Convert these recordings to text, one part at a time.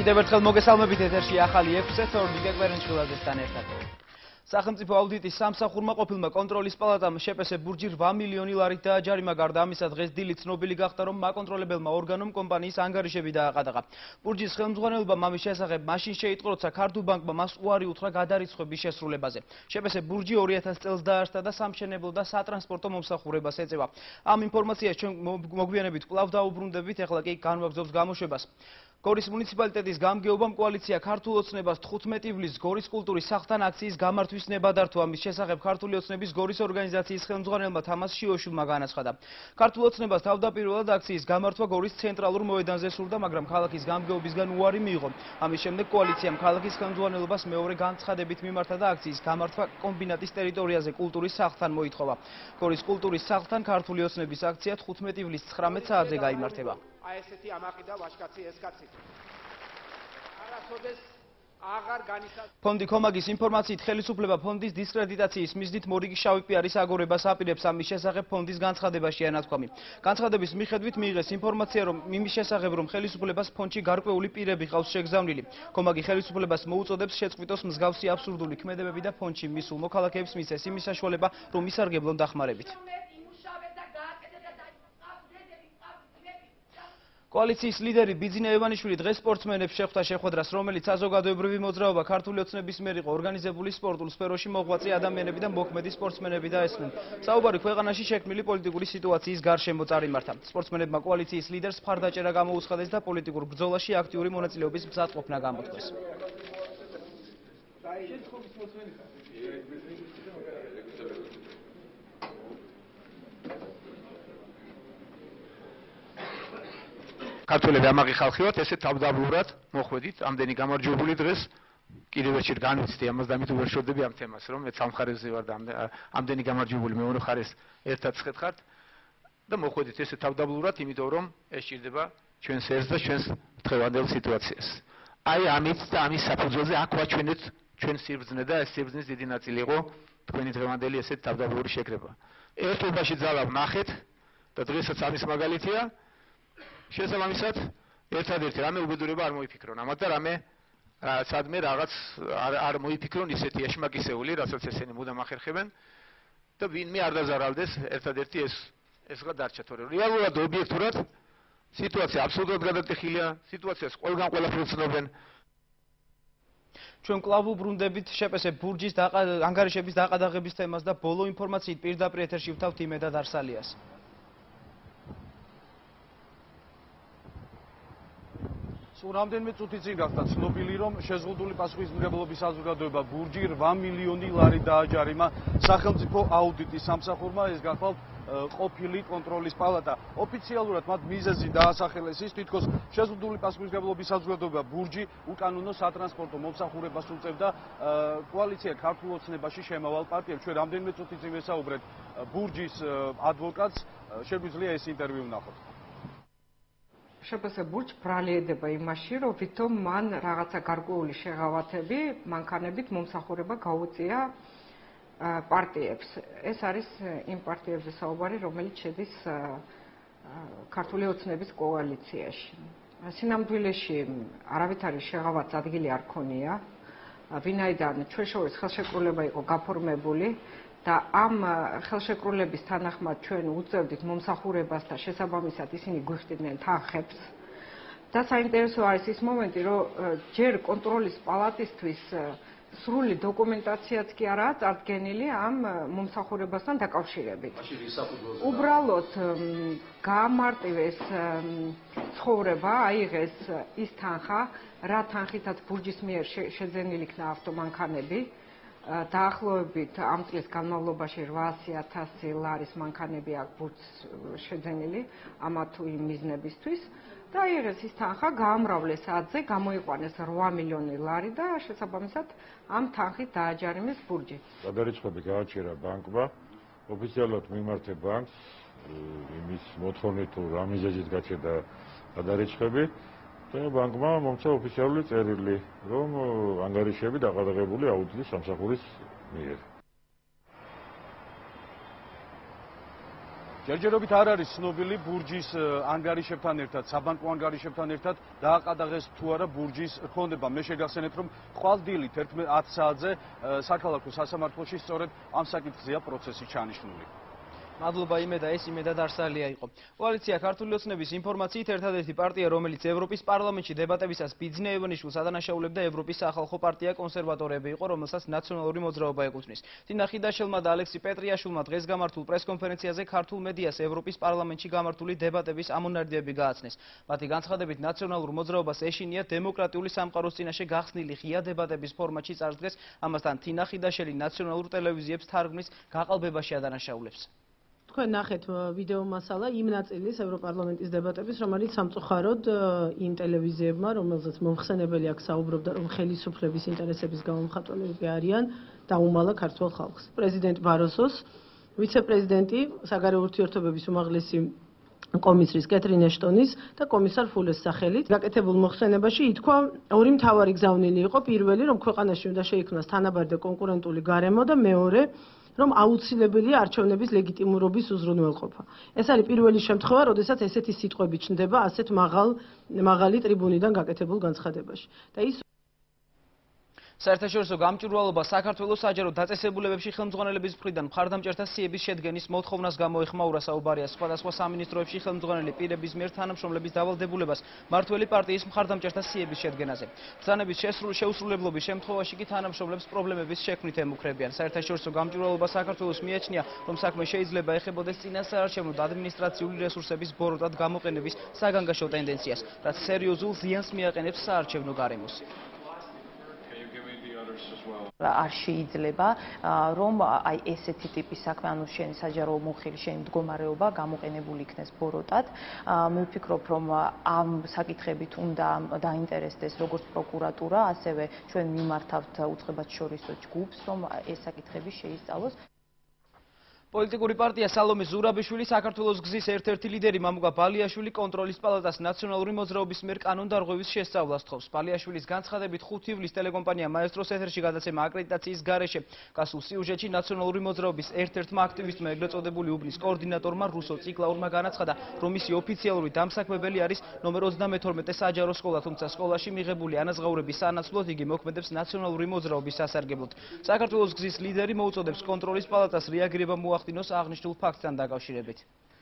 კიდევ ერთხელ მოგესალმებით ეთერში ახალი 6-ე თორნიკე კვერენჩხილაძესთან ერთად. სახელმწიფო აუდიტის სამსახურმა ყოფილმა კონტროლის პალატამ შეპესე ბურჯი 8 მილიონი ლარით დააჯარიმა. გარდა ამისა, დღეს დილით ცნობილი გახდა, რომ მაკონტროლებელმა ორგანომ კომპანიის ანგარიშები დააყადაღა. ბურჯის ხელმძღვანელობამ ამის შესახებ მაშინ შეიტყო, როცა ქართულ ბანკმა მას უარი უთხრა გადარიცხვების შესრულებაზე. შეპესე ბურჯი 2000 წელს დაარსდა და სამშენებლო და სატრანსპორტო მომსახურებას ეწევა. ამ ინფორმაციას ჩვენ მოგვიანებით კვლავ დაუბრუნდებით, ეხლა კი განვაგრძობს გამოშვებას. გორის მუნიციპალიტეტის გამგეობამ კოალიცია ქართულ ოცნებას 15 ივლისს გორის კულტურის სახლთან აქციის გამართვის ნება დართო. ამის შესახებ ქართული ოცნების გორის ორგანიზაციის ხელმძღვანელმა თამას შიოშვილმა განაცხადა. ქართულ ოცნებას თავდაპირველად აქციის გამართვა გორის ცენტრალურ მოედანზე სურდა, მაგრამ ქალაქის გამგეობისგან უარი მიიღო. ამის შემდეგ კოალიციამ ქალაქის ხელმძღვანელობას მეორე განცხადებით მიმართა და აქციის გამართვა კომბინატის ტერიტორიაზე კულტურის სახლთან მოითხოვა. გორის კულტურის სახლთან ქართული ოცნების აქცია 15 ივლისს 19 საათზე გაიმართება. აი ესეთი ამაყი და ვაშკაცი ეს კაცი. არასოდეს აღარ განიცადა. ფონდი კომაგის ინფორმაციით ხელისუფლება ფონდის დისკრედიტაციის მიზნით მორიგი შავი პიარის აგორებას აპირებს. ამის შესახებ ფონდის განცხადებაშია ნათქვამი. განცხადების მიხედვით მიიღეს ინფორმაცია, რომ იმის შესახებ, რომ ხელისუფლებას ფონდში გარკვეული პირები ყავს შეგზავნილი. კომაგი ხელისუფლებას მოუწოდებს შეწყვიტოს მსგავსი აბსურდული ქმედებები და ფონდში მისულ მოქალაქეებს მისცეს იმის საშუალება, რომ ისარგებლონ დახმარებით. კოალიციის ლიდერი ბიძინა ევანიშვილი დღეს სპორტსმენებს შეხვდა შეხვედრას, რომელიც საზოგადოებრივი მოძრაობა ქართული ოცნების მიერ იყო ორგანიზებული სპორტულ სფეროში მოღვაწე ადამიანები და მოქმედი სპორტსმენები დაესწრნენ. საუბარი ქვეყანაში შექმნილი პოლიტიკური სიტუაციის გარშემო წარიმართა. სპორტსმენებმა კოალიციის ლიდერს მხარდაჭერა გამოუცხადეს და პოლიტიკურ ბრძოლაში აქტიური მონაწილეობის მზადყოფნა გამოთქვეს. ქართველები ამაღი ხალხი ვართ, ესე თავდაბლურად მოხვედით, ამდენი გამარჯვებული დღეს. კიდევ ერთხელ განვიცდი ამას და მით ვერ შევდები ამ თემას, რომ მეც ამ მხარეზე ვარ და ამდენი გამარჯვებული მეორე მხარეს ერთად შეხეთ და მოხვედით ესე თავდაბლურად, იმიტომ რომ ეს ჭირდება ჩვენს ერთს და ჩვენს დღევანდელ სიტუაციას. აი ამით და ამის საფუძველზე აქ ვაჩვენეთ ჩვენ სიბრძნე და ეს სიბრძნის დიდი ნაწილი იყო თქვენი დღევანდელი ესეთ თავდაბლური შეკრება. ერთობაში ძალა ვნახეთ და დღესაც ამის მაგალითია. შესაბამისად, ერთადერთი რამე უბედურება არ მოიფიქრონ ამათ და რამე სადმე რაღაც არ მოიფიქრონ ისეთი ეშმაკისეული, რასაც ესენი მუდამ ახერხებენ და ვინმე არ დაზარავდეს, ერთადერთი ეს გადარჩა, თორემ რეალურად ობიექტურად სიტუაცია აბსოლუტურად გადატეხილია, სიტუაციას ყველგან ყველაფერს ცნობენ. ჩვენ კვლავ უბრუნდებით შეპესე ბურჯის ანგარიშების დაყადაღების თემას და ბოლო ინფორმაციით პირდაპირ ეთერში ვთავთ იმედად არსალიას. რამდენიმე წუთი წინ გახდა ცნობილი, რომ შეზღუდული პასუხისმგებლობის საზოგადოება ბურჯი 8 მილიონი ლარი დააჯარიმა სახელმწიფო აუდიტის სამსახურმა. ეს გახლავთ ყოფილი კონტროლის პალატა. ოფიციალურად მათ მიზეზი დაასახელეს ის, თითქოს შეზღუდული პასუხისმგებლობის საზოგადოება ბურჯი უკანონო სატრანსპორტო მომსახურებას უწევდა კოალიცია ქართულ ოცნებაში შემავალ პარტიებს. ჩვენ რამდენიმე წუთი წინ ვესაუბრეთ ბურჯის ადვოკატს, შეგვიძლია ეს ინტერვიუ ვნახოთ. შეპესე ბურჯი ბრალიედება იმაში, რომ ვითომ მან რაღაცა გარკვეული შეღავათები, მანქანებით მომსახურება გაუწია პარტიებს. ეს არის იმ პარტიებზე საუბარი, რომელიც შედის ქართული ოცნების კოალიციაში. სინამდვილეში არავითარი შეღავათს ადგილი არ ქონია, ვინაიდან ჩვენ შორის ხელშეკრულება იყო გაფორმებული და ამ ხელშეკრულების თანახმად ჩვენ უწევდით მომსახურებას და შესაბამისად ისინი გვიხდიდნენ თანხებს. და საინტერესო არის ის მომენტი, რომ ჯერ კონტროლის პალატისთვის სრული დოკუმენტაციაც კი არაა წარდგენილი ამ მომსახურებასთან დაკავშირებით. უბრალოდ გაამარტივეს ცხოვრება, აიღეს ის თანხა, რა თანხითაც ბურჯის მიერ შეძენილი იქნა ავტომანქანები. დაახლოებით ამ წლის განმავლობაში 800,000 ლარის მანქანები აქვს ბურჯს შეძენილი ამა თუ იმ მიზნებისთვის და აიღეს ის თანხა, გაამრავლეს ათზე, გამოიყვანეს 8 მილიონი ლარი და შესაბამისად ამ თანხით დააჯარიმეს ბურჯი. გადარიცხვები გააჩერა ბანკმა, ოფიციალურად მიმართე ბანკს იმის მოთხოვნით თუ რა მიზეზით გაჩერდა გადარიცხვები. ბანკმა მომცა ოფიციალური წერილი, რომ ანგარიშები დაყადაღებული აუდიტის სამსახურის მიერ. ჯერჯერობით არ არის ცნობილი ბურჯის ანგარიშებთან ერთად, საბანკო ანგარიშებთან ერთად დააყადაღეს თუ არა ბურჯის ქონება. მე შეგახსენებთ, რომ ხვალდილით 10 საათზე საქალაქო სასამართლოში სწორედ ამ საკითხზეა პროცესი ჩანიშნული. მადლობა იმედა, ეს იმედა დარსალია იყო. კოალიცია ქართული ოცნების ინფორმაციით ერთადერთი პარტია, რომელიც ევროპის პარლამენტში დებატებისას ბიძინა ევანიშვილს ადანაშაულებდა ევროპის სახალხო პარტია კონსერვატორები იყო, რომელსაც ნაციონალური მოძრაობა ეკუთვნის. თინა ხიდაშელმა და ალექსი პეტრიაშვილმა დღეს გამართულ პრესკონფერენციაზე ქართულ მედიას ევროპის პარლამენტში გამართული დებატების ამონარიდები გააცნეს. მათი განცხადებით ნაციონალურ მოძრაობას ეშინია დემოკრატიული სამყაროს წინაშე გახსნილი ღია დებატების ფორმატში წარსდგეს, ამასთან თინა ხიდაშელი ნაციონალურ ტელევიზიებს თარგმნის გაყალბებაში ადანაშაულებს. თქვენ ნახეთ ვიდეო მასალა იმ ნაწილის ევროპარლამენტის დებატების, რომელიც სამწუხაროდ იმ ტელევიზიებმა, რომელზეც მომხსენებელი აქ საუბრობდა, რომ ხელისუფლების ინტერესების გამომხატველები არიან, დაუმალა ქართულ ხალხს. პრეზიდენტ ბაროსოს, ვიცე-პრეზიდენტი საგარეო ურთიერთობების უმაღლესი კომისრის კეთრინ ეშტონის და კომისარ ფულეს სახელით გაკეთებულ მოხსენებაში ითქვა ორი მთავარი გზავნილი იყო. პირველი, რომ ქვეყანაში უნდა შეიქმნას თანაბარი და კონკურენტული გარემო და მეორე, რომ აუცილებელია არჩევნების ლეგიტიმურობის უზრუნველყოფა. ეს არის პირველი შემთხვევა, როდესაც ესეთი სიტყვები ჩნდება ასეთ მაღალი ტრიბუნიდან გაკეთებულ განცხადებაში. და ის საერთაშორისო გამჭვირვალობა საქართველოს საჯარო დაწესებულებებში ხელმძღვანელების მხრიდან მხარდამჭერთა სიების შედგენის მოთხოვნას გამოეხმაურა. საუბარია სხვადასხვა სამინისტროებში ხელმძღვანელი პირების მიერ თანამშრომლების დავალდებულებას მმართველი პარტიის მხარდამჭერთა სიების შედგენაზე. ბრძანების შეუსრულებლობის შემთხვევაში კი თანამშრომლებს პრობლემების შექმნით ემუქრებიან. საერთაშორისო გამჭვირვალობა საქართველოს მიაჩნია, რომ საქმე შეიძლება ეხებოდეს წინასაარჩევნო და ადმინისტრაციული რესურსების ბოროტად გამოყენების საგანგაშო ტენდენციას, რაც სერიოზულ ზიანს მიაყენებს საარჩევნო გარემოს. არ შეიძლება რომ აი ესეთი ტიპის საქმე, ანუ შენი საჯარო მოხილი, შენი მდგომარეობა გამოყენებული იქნეს ბოროტად. მე ვფიქრობ, რომ ამ საკითხებით უნდა დაინტერესდეს როგორც პროკურატურა, ასევე ჩვენ მიმართავთ უწყებათშორისო ჯგუფს, რომ ეს საკითხები შეისწავლოს. პოლიტიკური პარტია სალომე ზურაბიშვილი საქართველოს გზის ერთ-ერთი ლიდერი მამუკა ბალიაშვილი კონტროლის პალატას ნაციონალური მოძრაობის მიერ კანონდარღვევის შესწავლას თხოვს. ბალიაშვილის განცხადებით 5 ივლისს ტელეკომპანია მაესტროს ეთერში გადაცემა აკრედიტაციის გარეშე გასულ სიუჟეტში ნაციონალური მოძრაობის ერთ-ერთმა აქტივისტმა, ეგრეთ წოდებული უბნის კოორდინატორმა რუსო ციკლაურმა განაცხადა, რომ მისი ოფიციალური დამსაქმებელი არის ნომერ 32 საჯარო სკოლა, თუმცა სკოლაში მიღებული ანაზღაურების სანაცვლოდ იგი მოქმედებს ნაციონალური მოძრაობის სასარგებლოდ. საქართველოს გზის ლიდერი მოუწოდებს კონტროლის პალატას რეაგირება მოახდინოს აღნიშნულ ფაქტთან დაკავშირებით.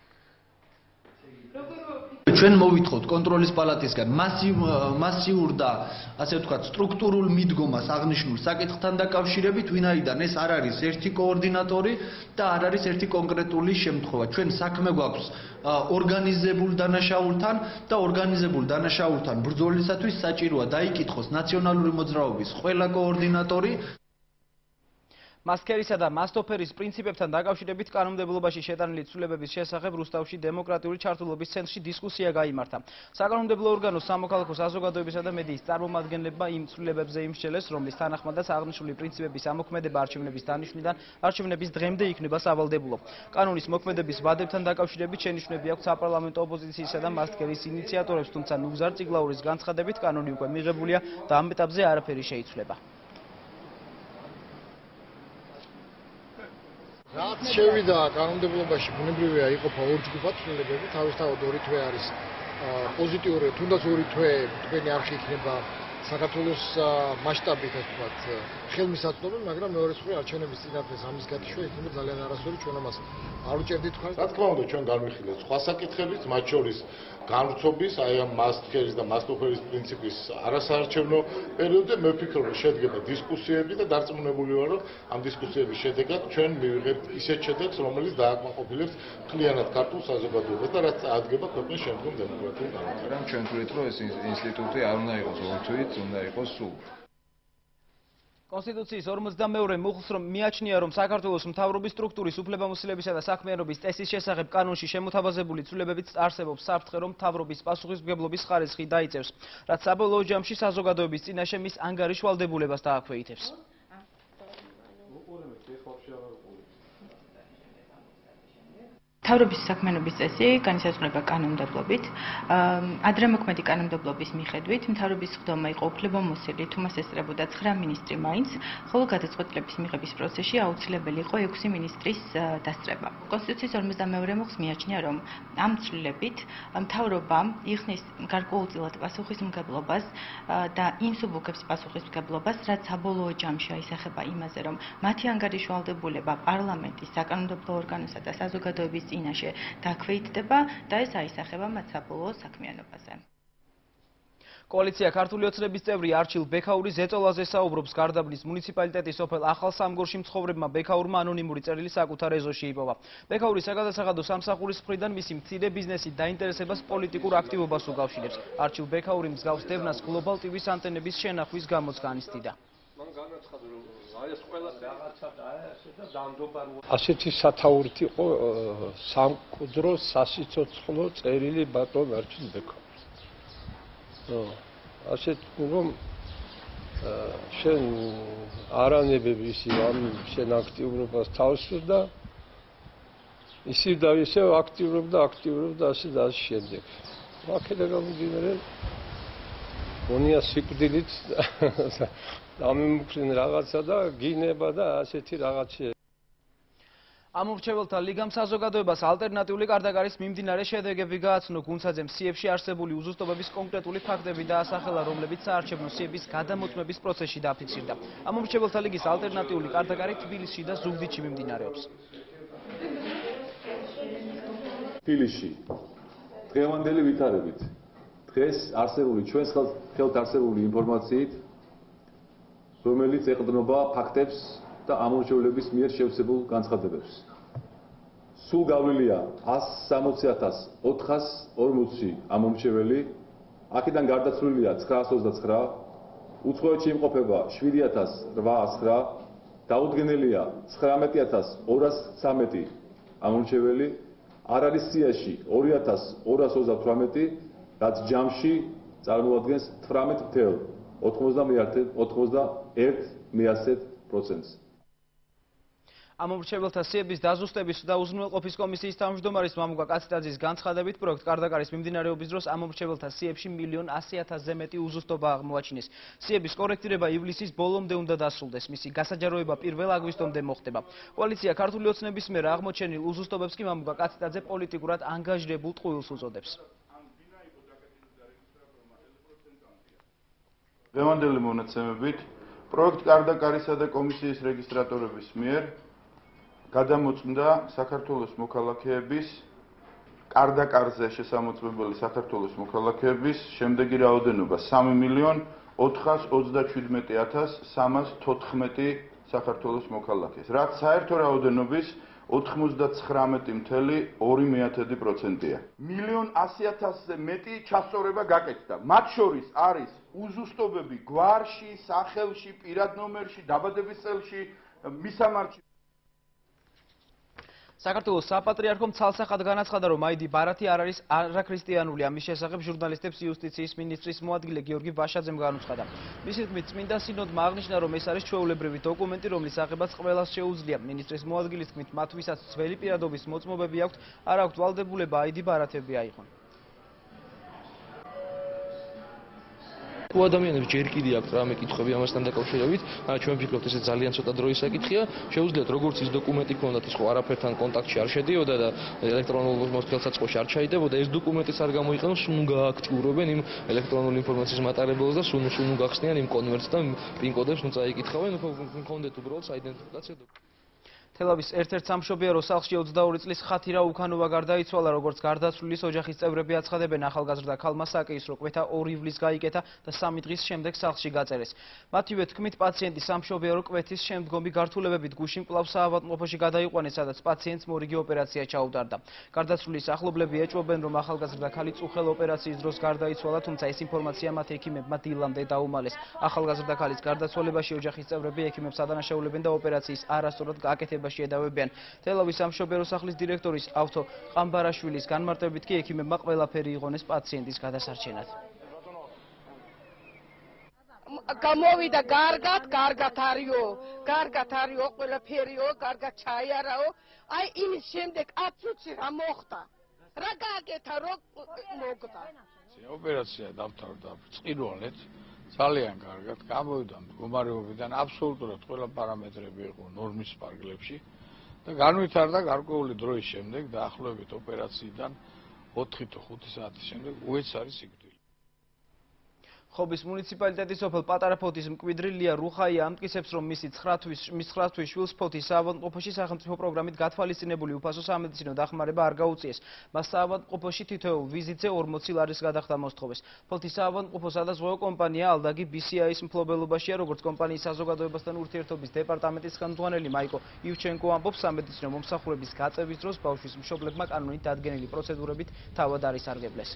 ჩვენ მოვითხოვთ კონტროლის პალატისგან მასიურ და ასე ვთქვათ სტრუქტურულ მიდგომას აღნიშნულ საკითხთან დაკავშირებით, ვინაიდან ეს არ არის ერთი კოორდინატორი და არ არის ერთი კონკრეტული შემთხვევა. ჩვენ საქმე გვაქვს ორგანიზებულ დანაშაულთან და ორგანიზებულ დანაშაულთან ბრძოლისათვის საჭიროა დაიკითხოს ნაციონალური მოძრაობის ყველა კოორდინატორი. მასქერისა და მასტოფერის პრინციპებთან დაკავშირებით კანონმდებლობაში შეტანილი ცვლილებების შესახებ რუსთავში დემოკრატიული ჩართულობის ცენტრში დისკუსია გაიმართა. საკანონმდებლო ორგანოს სამოქალაქო საზოგადოებისა და მედიის წარმომადგენლებმა იმ ცვლილებებზე იმსჯელეს, რომლის თანახმადაც აღნიშნული პრინციპების ამოქმედება არჩევნების დანიშვნიდან არჩევნების დღემდე იქნება სავალდებულო. კანონის მოქმედების ვადებთან დაკავშირებით შენიშვნები აქვს საპარლამენტო ოპოზიციისა და მასქერის ინიციატორებს, თუმცა ნუგზარ წიგლაურის განცხადებით კანონი უკვე მიღებულია და ამ ეტაპზე არაფერი შეიცვლება. რაც შევიდა კანონმდებლობაში, ბუნებრივია იყოფა ორ ჯგუფად ცვლილებები, თავისთავად ორი თვე არის პოზიტიური, თუნდაც ორი თვე თქვენი არხი იქნება საქართველოს მასშტაბით, ასე ვთქვათ, ხელმისაწვდომი, მაგრამ მეორე მხრივ არჩევნების წინათ ამის გათიშვა იქნება ძალიან არასწორი, ჩვენ ამას არ უჭერდით თქვენ. რა თქმა უნდა, ჩვენ განვიხილეთ სხვა საკითხებიც, მათ შორის განვრცობის, აი ამ მასქერის და მასტოფერის პრინციპის არასაარჩევნო პერიოდზე მე ვფიქრობ, რომ შედგება დისკუსიები და დარწმუნებული ვარ, რომ ამ დისკუსიების შედეგად ჩვენ მივიღებთ ისეთ შედეგს, რომელიც დააკმაყოფილებს მთლიანად ქართულ საზოგადოებას და რაც ადგენდა ქვეყნის შემდგომ დემოკრატიულ განვითარებას. ჩვენ თვლით, რომ ეს ინსტიტუტი არ უნდა იყოს ორთვით, უნდა იყოს სულ. კონსტიტუციის 52-ე მუხლს რომ მიაჩნია, რომ საქართველოს მთავრობის სტრუქტურის უფლებამოსილებისა და საქმიანობის წესის შესახებ კანონში შემოთავაზებული ცვლილებებით არსებობს საფრთხე, რომ მთავრობის პასუხისმგებლობის ხარისხი დაიწევს, რაც საბოლოო ჯამში საზოგადოების წინაშე მის ანგარიშვალდებულებას დააქვეითებს. მთავრობის საქმიანობის წესი განისაზღვრება კანონმდებლობით. ადრე მოქმედი კანონმდებლობის მიხედვით მთავრობის სხდომა იყო უფლებამოსილი, თუ მას ესწრებოდა 9 მინისტრი მაინც, ხოლო გადაწყვეტილების მიღების პროცესში აუცილებელი იყო 6 მინისტრის დასწრება. კონსტიტუციის 52-ე მუხლს მიაჩნია, რომ ამ ცვლილებით მთავრობამ იხსნის გარკვეულწილად პასუხისმგებლობას და იმ სუბუქებს პასუხისმგებლობას, რაც საბოლოო ჯამში აისახება იმაზე, რომ მათი ანგარიშვალდებულება პარლამენტის საკანონმდებლო ორგანოსა და საზოგადოების წინაშე დაქვეითდება და ეს აისახება მათ საბოლოო საქმიანობაზე. კოალიცია ქართული ოცნების წევრი არჩილ ბექაური ზეწოლაზე საუბრობს. გარდაბნის მუნიციპალიტეტის სოფელ ახალ სამგორში მცხოვრებმა ბექაურმა ანონიმური წერილი საკუთარ ეზოში იპოვა. ბექაური საგადასაღადო სამსახურის მხრიდან მისი მცირე ბიზნესით დაინტერესებას პოლიტიკურ აქტივობას უკავშირებს. არჩილ ბექაური მსგავს დევნას გლობალ ტივის ანტენების შენახვის გამოც განიცდიდა. ასეთი სათაურით იყო სამკვდრო სასიცოცხლო წერილი ბატონ არჩილ ბექაურს. ასეთ რომ შენ არანებები ისი ამ შენ აქტიურობას თავს და ისე და ისე აქტიურობდა ასე და ასე შემდეგ. აქედან გამომდინარე მონია სიკვდილით ამიმუქრინ რაღაცა და გინება და ასეთი რაღაცა. ამორჩეველთა ლიგამ საზოგადოებას ალტერნატიული კარდაკარის მიმდინარე შედეგები გააცნო. გუნცაძემ სიებში არსებული უზუსტობების კონკრეტული ფაქტები დაასახელა, რომლებიც საარჩევნო სიების გადამოწმების პროცესში დაფიქსირდა. ამორჩეველთა ლიგის ალტერნატიული კარდაკარი თბილისში და ზუგდიდში მიმდინარეობს. თბილისში დღევანდელი ვითარებით დღეს არსებული ჩვენს ხელთ არსებული ინფორმაციით, რომელიც ეყრდნობა ფაქტებს და ამორჩევლების მიერ შევსებულ განცხადებებს. სულ გავლილია 160,440 ამომრჩეველი, აქედან გარდაცვლილია 929, უცხოეთში იმყოფება 7,809, დაუდგენელია 19,213 ამომრჩეველი, არ არის სიაში 2,228, რაც ჯამში წარმოადგენს 18,91%. ამომრჩეველთა სიების დაზუსტების და უზრუნველყოფის კომისიის თავმჯდომარის მამუკა კაციტაძის განცხადებით, პროექტ კარდაკარის მიმდინარეობის დროს ამომრჩეველთა სიებში 1,100,000-ზე მეტი უზუსტობა აღმოაჩინეს. სიების კორექტირება ივლისის ბოლომდე უნდა დასრულდეს. მისი გასაჯაროება 1 აგვისტომდე მოხდება. კოალიცია ქართული ოცნების მიერ აღმოჩენილ უზუსტობებს კი მამუკა კაციტაძე პოლიტიკურად ანგაჟირებულ ტყუილს უწოდებს. დღევანდელი მონაცემებით პროექტ კარდაკარისა და კომისიის რეგისტრატორების მიერ გადამოწმდა საქართველოს მოქალაქეების კარდაკარზე შესამოწმებელი საქართველოს მოქალაქეების შემდეგი რაოდენობა 3,427,314 საქართველოს მოქალაქეს, რაც საერთო რაოდენობის 99,2%-ია. 1,100,000-ზე მეტი ჩასწორება გაკეთდა. მათ შორის არის უზუსტობები გვარში, სახელში, პირად ნომერში, დაბადების წელში, მისამართში. საქართველოს საპატრიარქომ ცალსახად განაცხადა, რომ აიდი ბარათი არ არის არაქრისტიანული. ამის შესახებ ჟურნალისტებს იუსტიციის მინისტრის მოადგილე გიორგი ბაშაძემ განუცხადა. მისი თქმით, წმინდა სინოდმა აღნიშნა, რომ ეს არის ჩვეულებრივი დოკუმენტი, რომლის აღებაც ყველას შეუძლია. მინისტრის მოადგილის თქმით, მათ ვისაც ძველი პირადობის მოწმობები აქვთ, არ აქვთ ვალდებულება აიდი ბარათები აიღონ. თუ ადამიანებს ჯერ კიდევ აქვს რამე კითხვები ამასთან დაკავშირებით, ჩვენ ვფიქრობთ, ეს ძალიან ცოტა დროის საკითხია. შეუძლიათ როგორც ის დოკუმენტი ქონდათ, ის ხო არაფერთან კონტაქტში არ შედიოდა და ელექტრონულ მოსახლეობასაც არ ჩაიდებოდა, ეს დოკუმენტიც არ გამოიყენოს, სულ გააქტიურებენ იმ ელექტრონული ინფორმაციის მატარებელს და სულ გახსნიან იმ კონვერტს და პინ კოდებს წაიკითხავენ, მქონდეთ უბრალოდ საიდენტიფიკაციო დოკუმენტი. თელავის ერთ-ერთ სამშობიარო სახლში 22 წლის ხათირა უკანოვა გარდაიცვალა, როგორც გარდაცვლილის ოჯახის წევრები აცხადებენ, ახალგაზრდა ქალმა საკეისრო კვეთა 2 ივლის გაიკეთა და 3 დღის შემდეგ სახლში გაწერეს. მათივე თქმით, პაციენტი სამშობიარო კვეთის შემდგომი გართულებებით გუშინ კვლავ საავადმყოფოში გადაიყვანეს, სადაც პაციენტს მორიგი ოპერაცია ჩაუტარდა. გარდაცვლილის ახლობლები ეჭვობენ, რომ ახალგაზრდა ქალი წუხელ ოპერაციის დროს გარდაიცვალა, თუმცა ეს ინფორმაცია მათ ექიმებმა დილამდე დაუმალეს. ახალგაზრდა ქალის გარდაცვალებაში ოჯახის წევრები ექიმებს ადანაშაულებენ და ოპერაციის არასწორად გაკეთებაში შედავებიან. თელავის სამშობიარო სახლის დირექტორის ავთო ყამბარაშვილის განმარტებით კი ექიმებმა ყველაფერი იღონეს პაციენტის გადასარჩენად. გამოვიდა კარგად არისო, ყველაფერიო, კარგად ჩაიარაო. აი იმის შემდეგ 10 წუთში რა მოხდა? რა გააკეთა, რო მოგდა? ოპერაცია დავთავრდა ბრწყინვალეთ, ძალიან კარგად გამოვიდა მდგომარეობიდან, აბსოლუტურად ყველა პარამეტრები იყო ნორმის ფარგლებში და განვითარდა გარკვეული დროის შემდეგ, დაახლოებით ოპერაციიდან 4 თუ 5 საათის შემდეგ უეც არის სიკვდილი. ხობის მუნიციპალიტეტის სოფელ პატარაფოთის მკვიდრი ლია რუხაია ამტკიცებს, რომ მისი 9 თვის შვილს ფოთის საავადმყოფოში სახელმწიფო პროგრამით გათვალისწინებული უფასო სამედიცინო დახმარება არ გაუწიეს. მას საავადმყოფოში თითოეულ ვიზიტზე 40 ლარის გადახდა მოსთხოვეს. ფოთის საავადმყოფო სადაზღვევო კომპანია ალდაგი BCI-ის მფლობელობაშია, როგორც კომპანიის საზოგადოებასთან ურთიერთობის დეპარტამენტის ხელმძღვანელი მაიკო ივჩენკო ამბობს, სამედიცინო მომსახურების გაწევის დროს ბავშვის მშობლებმა კანონით დადგენილი პროცედურებით თავად არის არგებლეს.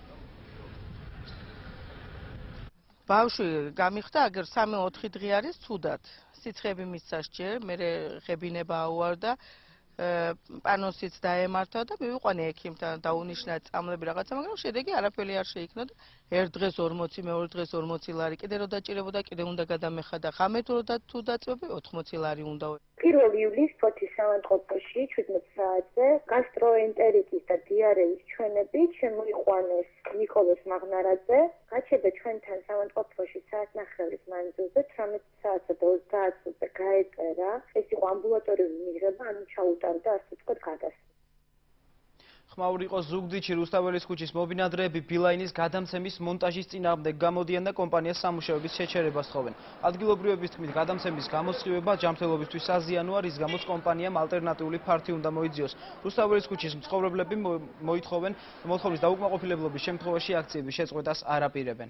ბავშვი გამიხდა, აგერ 3-4 დღე არის ცუდად. სიცხები მისცა სჯერ, მე ღებინება აუარდა, პანოსიც დაემართა და მივიყვანე ექიმთან დაუნიშნა წამლები რაღაცა, მაგრამ შედეგი არაფერი არ შეიქმნა და ერთ დღეს 40, მეორე დღეს 40 ლარი, კიდე რო დაჭირებოდა, კიდე უნდა გადამეხადა. ღამეთ რო თუ დაწვევი 80 ლარი უნდა. 1 ივლისს ფოთის საავადმყოფოში 17 საათზე გასტროენტერიტის და დიარეის ჩვენებით შემოიყვანეს ნიკოლოზ მაღნარაძე. გაჩერდა ჩვენთან საავადმყოფოში საათნახევრის მანძილზე 18 საათსა და 30 წუთზე გაეწერა. ეს იყო ამბულატორიული მიღება, ანუ ჩაუტარდა ასე ვთქვათ გადასვლა. ხმაური იყო ზუგდიდში რუსთაველის ქუჩის მობინადრეები ბილაინის გადამცემის მონტაჟის წინააღმდეგ გამოდიან და კომპანიას სამუშაოების შეჩერებას თხოვენ. ადგილობრივების თქმით, გადამცემის გამოსხივება ჯანმრთელობისთვის საზიანოა, რის გამოც კომპანიამ ალტერნატიული ფართი უნდა მოიძიოს. რუსთაველის ქუჩის მცხოვრებლები მოითხოვენ მოთხოვნის დაუკმაყოფილებლობის შემთხვევაში აქციების შეწყვეტას არ აპირებენ.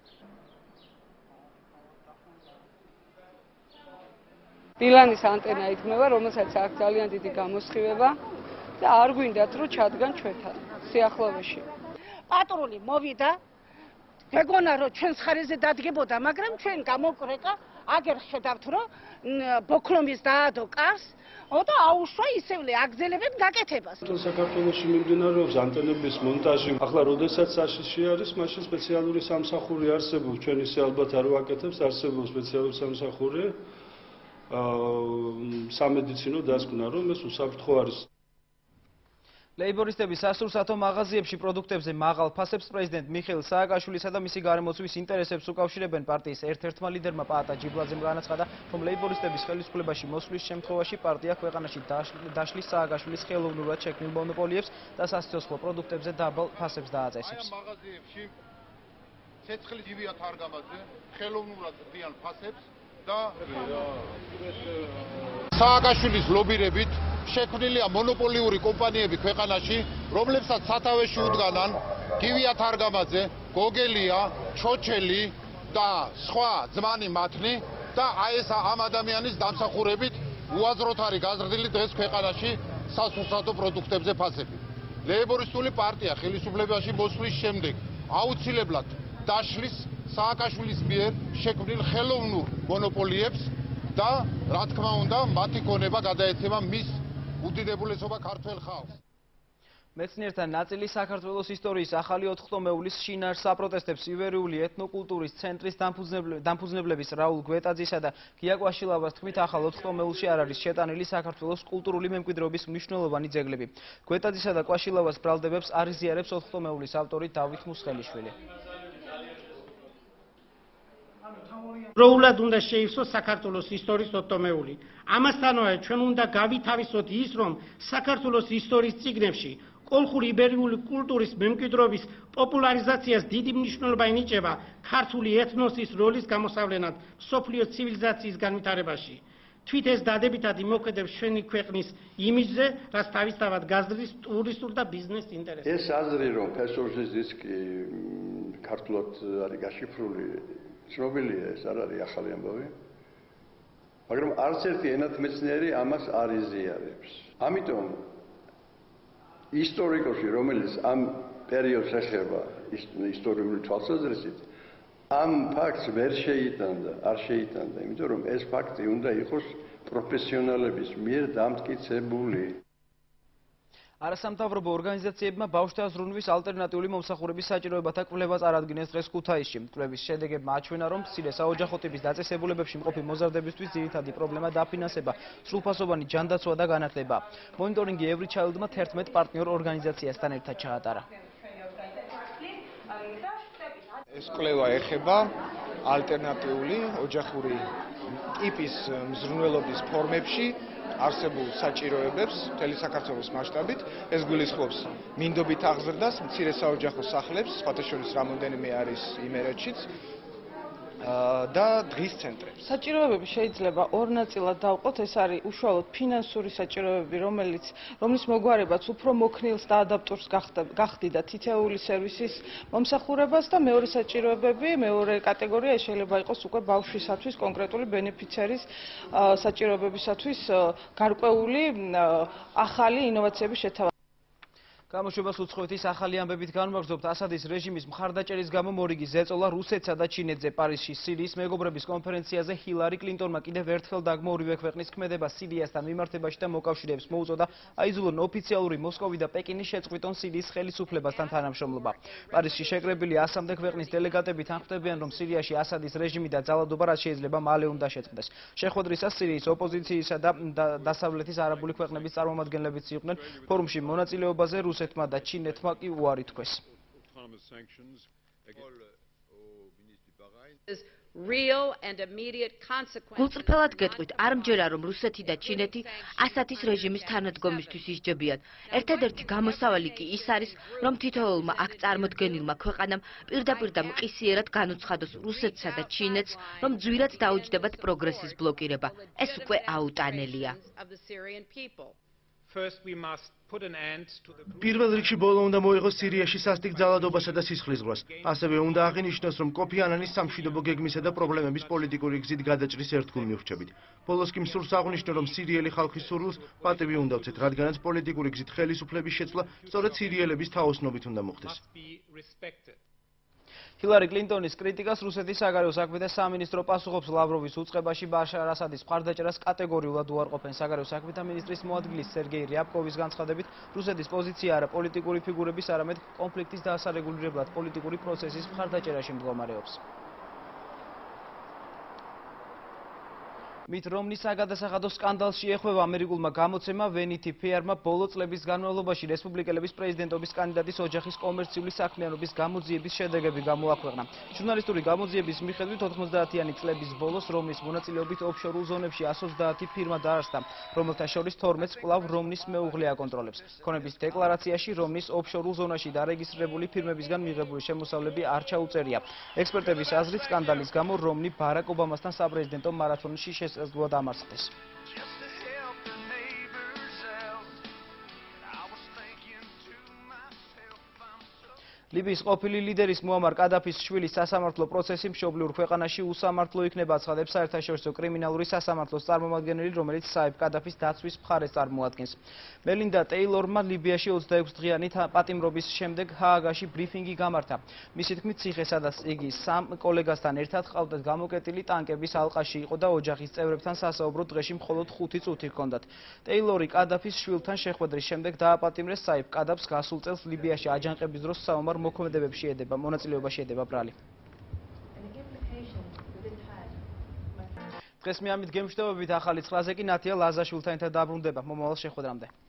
ბილანის ანტენა იქმნება, რომელსაც აქვს ძალიან დიდი გამოსხივება. და არ გვინდათ რომ ჩადგან ჩვენთან სიახლოვეში. პატრული მოვიდა, გეგონა რომ ჩვენს ხარეზე დადგებოდა, მაგრამ ჩვენ გამოკრეკა, აგერ ხედავთ რომ ბოქლომის დაადო კარს, და აუშვა ისევლე აგზელებენ გაკეთებას. საქართველოში მიმდინარეობს ანტენების მონტაჟი. ახლა როდესაც საშიში არის, მაშინ სპეციალური სამსახური არსებობს. ჩვენ ისე ალბათ არ ვაკეთებს, არსებობს სპეციალური სამსახური. სამედიცინო დასკვნა, რომ ეს უსაფრთხო არის. ლეიბორისტების სასურსათო მაღაზიებში პროდუქტებზე მაღალ ფასებს პრეზიდენტ მიხეილ სააკაშვილისა და მისი გარემოცვის ინტერესებს უკავშირებენ. პარტიის ერთ-ერთმა ლიდერმა პაატა ჯიბლაძემ განაცხადა, რომ ლეიბორისტების ხელისუფლებაში მოსვლის შემთხვევაში პარტია ქვეყანაში დაშლის სააკაშვილის ხელოვნურად შექმნილ მონოპოლიებს და სასიცოცხლო პროდუქტებზე დაბალ ფასებს დააწესებს. მაღაზიებში ცეცხლის ჯივიათ არგამაძე ხელოვნურად ზრდიან ფასებს და სააკაშვილის ლობირებით შექმნილია მონოპოლიური კომპანიები ქვეყანაში, რომლებსაც სათავეში უდგანან გივიათ არგამაძე, გოგელია, ჩოჩელი და სხვა ძმანი მათნი და აი ეს ამ ადამიანის დამსახურებით უაზროდ არის გაზრდილი დღეს ქვეყანაში სასურსათო პროდუქტებზე ფასები. ლეიბორისტული პარტია ხელისუფლებაში მოსვლის შემდეგ აუცილებლად დაშლის სააკაშვილის მიერ შექმნილ ხელოვნურ მონოპოლიებს და რა თქმა უნდა მათი გონება გადაეცემა მის უდიდებულესობა ქართველ ხალხს. მეცნიერთა ნაწილი საქართველოს ისტორიის ახალი 4-ხტომეულის შინაარს საპროტესტებს ივერიული ეთნოკულტურის ცენტრის დამფუძნებლების რაულ გვეტაძისა და გია კვაშილავას თქმით, ახალ 4-ხტომეულში არ არის შეტანილი საქართველოს კულტურული მემკვიდრეობის მნიშვნელოვანი ძეგლები. გვეტაძისა და კვაშილავას ბრალდებებს არ იზიარებს 4-ხტომეულის ავტორი დავით მუსხელიშვილი. პროულად უნდა შეივსოს საქართველოს ისტორიის 4-თომეული. ამასთანავე ჩვენ უნდა გავითავისოთ ის, რომ საქართველოს ისტორიის წიგნებში კოლხური იბერიული კულტურის მემკვიდრეობის პოპულარიზაციას დიდი მნიშვნელობა ენიჭება ქართული ეთნოსის როლის გამოსავლენად მსოფლიო ცივილიზაციის განვითარებაში. თვით ეს დადებითად იმოქმედებს ჩვენი ქვეყნის იმიჯზე, რაც თავისთავად გაზრდის ტურისტულ და ბიზნეს ინტერესებს. ეს აზრი, რომ ფესორჟის დისკი ქართულად არის გაშიფრული, ცნობილია, ეს არ არის ახალი ამბავი. მაგრამ არც ერთი ენათმეცნიერი ამას არ იზიარებს. ამიტომ ისტორიკოსი, რომელიც ამ პერიოდს ეხება ისტორიული თვალსაზრისით, ამ ფაქტს ვერ შეიტანდა, არ შეიტანდა, იმიტომ რომ ეს ფაქტი უნდა იყოს პროფესიონალების მიერ დამტკიცებული. არასამთავრობო ორგანიზაციებმა ბავშვთა ზრუნვის ალტერნატიული მომსახურების საჭიროებათა კვლევა წარადგინეს დღეს ქუთაისში. კვლევის შედეგებმა აჩვენა, რომ მცირე საოჯახო ტიპის დაწესებულებებში მყოფი მოზარდებისთვის ძირითადი პრობლემა დაფინანსება, სრულფასოვანი ჯანდაცვა და განათლება. მონიტორინგი Every Child-მა 11 პარტნიორ ორგანიზაციასთან ერთად ჩაატარა. ეს კვლევა ეხება ალტერნატიული ოჯახური ტიპის მზრუნველობის ფორმებში არსებულ საჭიროებებს მთელი საქართველოს მასშტაბით. ეს გულისხმობს მინდობით აღზრდას, მცირე საოჯახო სახლებს, სხვათა შორის რამოდენიმე არის იმერეთშიც და დღის ცენტრებს. საჭიროებები შეიძლება ორ ნაწილად დავყოთ. ეს არის უშუალოდ ფინანსური საჭიროებები, რომლის მოგვარებაც უფრო მოქნილს და ადაპტურს გახდიდა თითეული სერვისის მომსახურებას და მეორე საჭიროებები, მეორე კატეგორია შეიძლება იყოს უკვე ბავშვისათვის კონკრეტული ბენეფიცერის საჭიროებებისათვის გარკვეული ახალი ინოვაციების შეთავაზება. გამოშვებას უცხოეთის ახალი ამბებით განმაგრძობთ. ასადის რეჟიმის მხარდაჭერის გამო მორიგი ზეწოლა რუსეთსა და ჩინეთზე. პარიზში სირიის მეგობრების კონფერენციაზე ჰილარი კლინტონმა კიდევ ერთხელ დაგმო ორივე ქვეყნის ქმედება სირიასთან მიმართებაში და მოკავშირეებს მოუწოდა აიძულონ ოფიციალური მოსკოვი და პეკინი შეწყვიტონ სირიის ხელისუფლებასთან თანამშრომლობა. პარიზში შეკრებილი 100-მდე ქვეყნის დელეგატები თანხმდებიან, რომ სირიაში ასადის რეჟიმი და ძალადობა რაც შეიძლება მალე უნდა შეწყდეს. შეხვედრისას სირიის ოპოზიციისა და დასავლეთის არაბული ქვეყნების წარმომადგენლებიც იყვნენ. ფორუმში მონაწილეობაზე რუსეთმა და ჩინეთმა კი უარი თქვეს. გულწრფელად გეტყვით, არ მჯერა, რომ რუსეთი და ჩინეთი ასადის რეჟიმის თანადგომისთვის ისჯებიან. ერთადერთი გამოსავალი კი ის არის, რომ თითოეულმა აქ წარმოდგენილმა ქვეყანამ პირდაპირ და მყისიერად განუცხადოს რუსეთსა და ჩინეთს, რომ ძვირად დაუჯდებათ პროგრესის ბლოკირება. ეს უკვე აუტანელია. პირველ რიგში ბოლო უნდა მოიღოს სირიაში სასტიკ ძალადობასა და სისხლისღვრას. ასევე უნდა აღინიშნოს, რომ კოფი ანანის სამშვიდობო გეგმისა და პრობლემების პოლიტიკური გზით გადაჭრის ერთგულნი ვრჩებით. ბოლოს კი მსურს აღნიშნო, რომ სირიელი ხალხის სურვილს პატივი უნდა ვცეთ, რადგანაც პოლიტიკური გზით ხელისუფლების შეცვლა სწორედ სირიელების თაოსნობით უნდა მოხდეს. ჰილარი კლინტონის კრიტიკას რუსეთის საგარეო საქმეთა სამინისტრო პასუხობს. ლავროვის უწყებაში ბაშარ ასადის მხარდაჭერას კატეგორიულად უარყოფენ. საგარეო საქმეთა მინისტრის მოადგილის სერგეი რიაბკოვის განცხადებით, რუსეთის პოზიცია არა პოლიტიკური ფიგურების, არამედ კონფლიქტის დასარეგულირებლად პოლიტიკური პროცესის მხარდაჭერაში მდგომარეობს. მით რომნის საგადასახადო სკანდალში ეხება ამერიკულმა გამოცემა Vanity Fair-მა ბოლო წლების განმავლობაში რესპუბლიკელების პრეზიდენტობის კანდიდატის ოჯახის კომერციული საქმიანობის გამოძიების შედეგები გამოაქვეყნა. ჟურნალისტური გამოძიების მიხედვით 90-იანი წლების ბოლოს რომნის მონაწილეობით ოფშორულ ზონებში 130 ფირმა დაარსდა, რომელთა შორის 12-ს კვლავ რომნის მეუღლე აკონტროლებს. ქონების დეკლარაციაში რომნის ოფშორულ ზონაში დარეგისტრირებული ფირმებისგან მიღებული შემოსავლები არ ჩაუწერია. ექსპერტების აზრით, სკანდალის გამო რომნი ბარაკ ობამასთან საპრეზიდენტო მარათონში შესაძლოა დამარცხდეს. ლიბიის ყოფილი ლიდერის მუამარ კადაფის შვილის სასამართლო პროცესი მშობლიურ ქვეყანაში უსამართლო იქნება, აცხადებს საერთაშორისო კრიმინალური სასამართლოს წარმომადგენელი, რომელიც საებ კადაფის დაცვის მხარეს წარმოადგენს. მელინდა ტეილორმა ლიბიაში 26 დღიანი პატიმრობის შემდეგ ჰააგაში ბრიფინგი გამართა. მისი თქმით, ციხე, სადაც იგი 3 კოლეგასთან ერთად ყავდათ გამოკეტილი ტანკების ალყაში იყო და ოჯახის წევრებთან სასაუბრო დღეში მხოლოდ 5 წუთი ჰქონდათ. ტეილორი კადაფის შვილთან შეხვედრის შემდეგ დააპატიმრეს. საებ კადაფს გასულ წელს ლიბიაში აჯანყების დროს საომარ მოქმედებებში ედება, მონაწილეობაში ედება ბრალი. დღეს მე ამით გემშვიდობებით ახალი ცხრაზე კი ნათია ლაზაშვილთან ერთად დაბრუნდება. მომავალ შეხვედრამდე.